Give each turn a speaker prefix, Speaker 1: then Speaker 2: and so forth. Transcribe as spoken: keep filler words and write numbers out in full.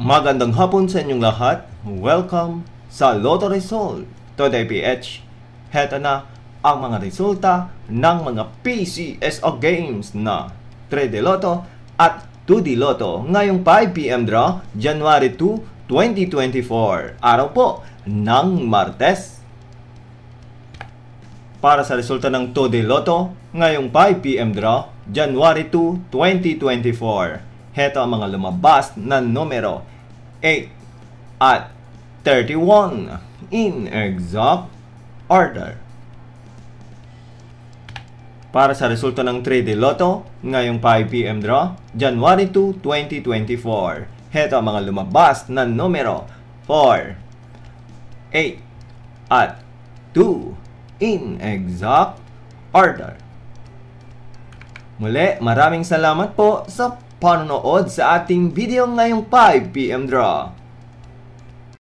Speaker 1: Magandang hapon sa inyong lahat. Welcome sa Lotto Result Today P H. Heto na ang mga resulta ng mga P C S O games na three D Lotto at two D Lotto ngayong five p m draw, January two, twenty twenty-four. Araw po ng Martes. Para sa resulta ng two D Lotto ngayong five p m draw, January two, twenty twenty-four. Heto ang mga lumabas na numero eight at thirty-one in exact order. Para sa resulta ng three D Lotto ngayong five p m draw, January two, twenty twenty-four. Heto ang mga lumabas na numero four, eight at two in exact order. Muli, maraming salamat po sa panonood sa ating video ngayong five p m draw.